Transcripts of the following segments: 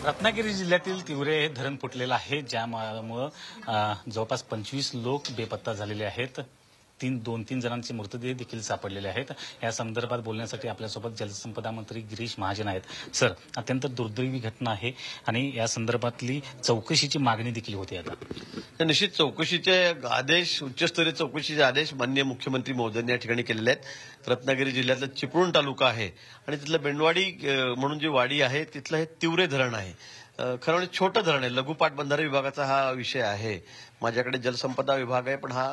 रत्नागिरी जिल्ह्यातील तिवरे हे धरण फुटलेलं आहे, ज्यामुळे जवळपास 25 लोक बेपत्ता झालेले आहेत. दोन तीन जणांचे मृतदेह देखील सापडलेले आहेत. या संदर्भात बोलण्यासाठी आपल्यासोबत जलसंपदा मंत्री गिरीश महाजन आहेत. सर, अत्यंत दुर्दैवी घटना आहे आणि या संदर्भातली चौकशीची मागणी देखील होती. आता निश्चित चौकशीचे आदेश, उच्चस्तरीय चौकशीचे आदेश माननीय मुख्यमंत्री महोदयांनी या ठिकाणी केलेले आहेत. रत्नागिरी जिल्ह्यातला चिपळूण तालुका आहे आणि तिथलं बेंडवाडी म्हणून जी वाडी आहे तिथलं हे तिवरे धरण आहे. खरं म्हणजे छोटं धरण आहे. लघु पाटबंधारे विभागाचा हा विषय आहे. माझ्याकडे जलसंपदा विभाग आहे, पण हा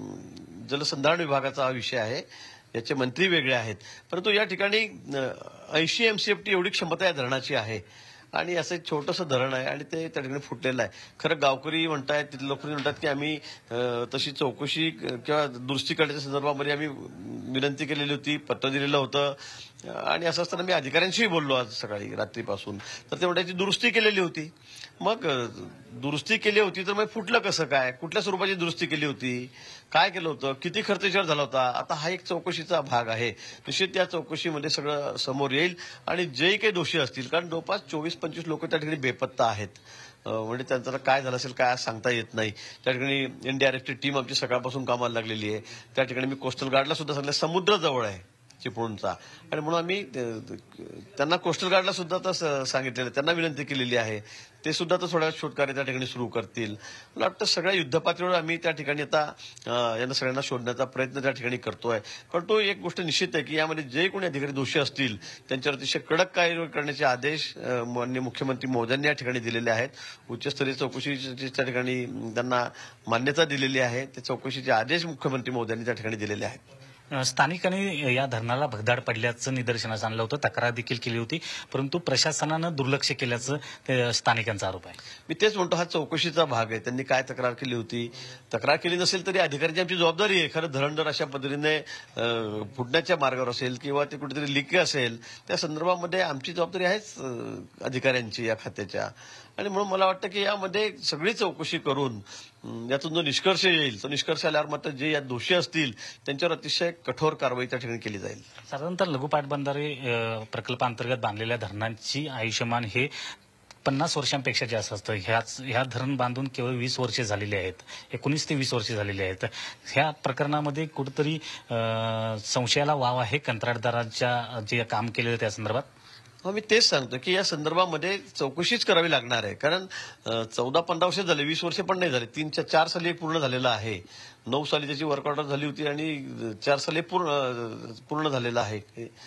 जलसंधारण विभागाचा हा विषय आहे. याचे मंत्री वेगळे आहेत, परंतु या ठिकाणी 80 MCFT एवढी क्षमता या धरणाची आहे आणि असं एक छोटंसं धरण आहे आणि ते त्या ठिकाणी फुटलेलं आहे. खरं गावकरी म्हणतायत, तिथले लोक म्हणतात की आम्ही तशी चौकशी किंवा दुरुस्ती करण्याच्या संदर्भामध्ये आम्ही विनंती केलेली होती, पत्र दिलेलं होतं आणि असं असताना मी अधिकाऱ्यांशीही बोललो आज सकाळी रात्रीपासून. तर ते म्हणतात दुरुस्ती केलेली होती. मग दुरुस्ती केली होती तर मग फुटलं कसं काय, कुठल्या स्वरूपाची दुरुस्ती केली होती, काय केलं होतं, किती खर्च याच्यावर झाला होता. आता हा एक चौकशीचा भाग आहे. निश्चित त्या चौकशीमध्ये सगळं समोर येईल आणि जे काही दोषी असतील, कारण जवळपास 24-25 लोक त्या ठिकाणी बेपत्ता आहेत. म्हणजे त्यांचं काय झालं असेल काय सांगता येत नाही. त्या ठिकाणी एनडीआरएफची टीम आमची सकाळपासून कामाला लागलेली आहे. त्या ठिकाणी मी कोस्टल गार्डला सुद्धा सांगितलं, समुद्र जवळ आहे चिपळूणचा आणि म्हणून आम्ही त्यांना कोस्टल गार्डला सुद्धा तर सांगितलेलं, त्यांना विनंती केलेली आहे. ते सुद्धा तर थोड्या शोधकार्य त्या ठिकाणी सुरू करतील. मला वाटतं सगळ्या युद्धपातळीवर आम्ही त्या ठिकाणी आता यांना सगळ्यांना शोधण्याचा प्रयत्न त्या ठिकाणी करतोय. परंतु एक गोष्ट निश्चित आहे की यामध्ये जे कोणी अधिकारी दोषी असतील त्यांच्यावर अतिशय कडक कारवाई करण्याचे आदेश माननीय मुख्यमंत्री महोदयांनी या ठिकाणी दिलेले आहेत. उच्चस्तरीय चौकशीची त्या ठिकाणी त्यांना मान्यता दिलेली आहे. ते चौकशीचे आदेश मुख्यमंत्री महोदयांनी त्या ठिकाणी दिलेले आहेत. स्थानिकांनी या धरणाला भगदाड पडल्याचं निदर्शनास आणलं होतं, तक्रार देखील केली होती, परंतु प्रशासनानं दुर्लक्ष केल्याचं स्थानिकांचा आरोप आहे. मी तेच म्हणतो, हा चौकशीचा भाग आहे. त्यांनी काय तक्रार केली होती, तक्रार केली नसेल तरी अधिकाऱ्यांची आमची जबाबदारी आहे. खरं धरण जर अशा पद्धतीने फुटण्याच्या मार्गावर असेल किंवा ते कुठेतरी लीक असेल, त्या संदर्भामध्ये आमची जबाबदारी आहेच अधिकाऱ्यांची या खात्याच्या. आणि म्हणून मला वाटतं की यामध्ये सगळी चौकशी करून यातून जो निष्कर्ष येईल, तो निष्कर्ष आल्यावर मात्र जे या दोषी असतील त्यांच्यावर अतिशय कठोर कारवाई त्या ठिकाणी केली जाईल. साधारणतः लघु पाटबंधारे प्रकल्पांतर्गत बांधलेल्या धरणांची आयुष्यमान हे 50 वर्षांपेक्षा जास्त असतं. ह्या धरण बांधून केवळ 20 वर्षे झालेली आहेत, 19 ते 20 वर्षे झालेली आहेत. ह्या प्रकरणामध्ये कुठेतरी संशयाला वाव आहे कंत्राटदारांच्या जे काम केलेलं त्या संदर्भात. मी तेच सांगतो की या संदर्भामध्ये चौकशीच करावी लागणार आहे. कारण 14-15 वर्ष झाले, 20 वर्ष पण नाही झाले. 4 साली पूर्ण झालेला आहे. 9 साली त्याची वर्क ऑर्डर झाली होती आणि 4 साली पूर्ण झालेला आहे.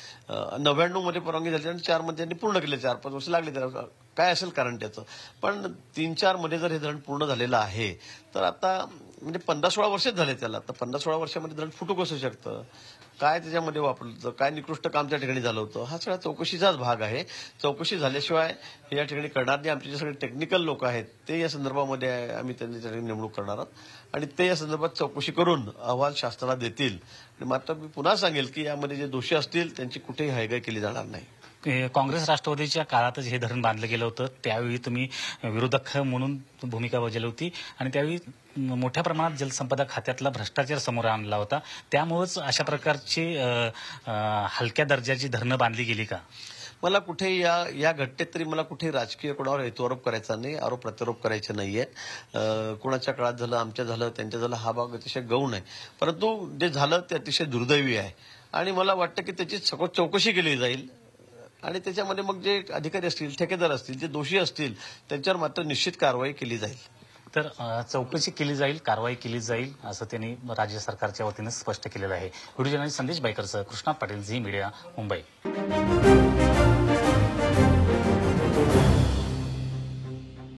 99 मध्ये परवानगी झाली आणि 4 मध्ये त्यांनी पूर्ण केले. 4-5 वर्ष लागले त्याला, काय असेल कारण त्याचं. पण 3-4 मध्ये जर हे धरण पूर्ण झालेलं आहे तर आता म्हणजे 15-16 वर्षच झाले त्याला. तर 15-16 वर्षामध्ये धरण फुटू कसं शकतं, काय त्याच्यामध्ये वापरलं होतं, काय निकृष्ट काम त्या ठिकाणी झालं होतं, हा सगळा चौकशीचाच भाग आहे. चौकशी झाल्याशिवाय हे या ठिकाणी करणार नाही. आमचे जे सगळे टेक्निकल लोक आहेत ते या संदर्भामध्ये आम्ही त्यांची नेमणूक करणार आहोत आणि ते या संदर्भात चौकशी करून अहवाल शासनाला देतील. आणि मात्र मी पुन्हा सांगेल की यामध्ये जे दोषी असतील त्यांची कुठेही हयगय केली जाणार नाही. काँग्रेस राष्ट्रवादीच्या काळातच हे धरण बांधलं गेलं होतं, त्यावेळी तुम्ही विरोधक म्हणून भूमिका बजावली होती आणि त्यावेळी मोठ्या प्रमाणात जलसंपदा खात्यातला भ्रष्टाचार समोर आणला होता. त्यामुळेच अशा प्रकारची हलक्या दर्जाची धरणं बांधली गेली का? मला कुठेही या घटनेत तरी मला कुठेही राजकीय कोणावर हेतुआरोप करायचा नाही, आरोप प्रत्यारोप करायचे नाहीये. कोणाच्या काळात झालं, आमच्या झालं, त्यांच्या झालं, हा भाग अतिशय गौण आहे. परंतु जे झालं ते अतिशय दुर्दैवी आहे आणि मला वाटतं की त्याची सखोल चौकशी केली जाईल आणि त्याच्यामध्ये मग जे अधिकारी असतील, ठेकेदार असतील, जे दोषी असतील त्यांच्यावर मात्र निश्चित कारवाई केली जाईल. तर चौकशी केली जाईल, कारवाई केली जाईल असं त्यांनी राज्य सरकारच्या वतीनं स्पष्ट केलेलं आहे. व्हिडिओ जर्नलिस्ट संदेश बायकरसह कृष्णा पाटील, झी मीडिया, मुंबई.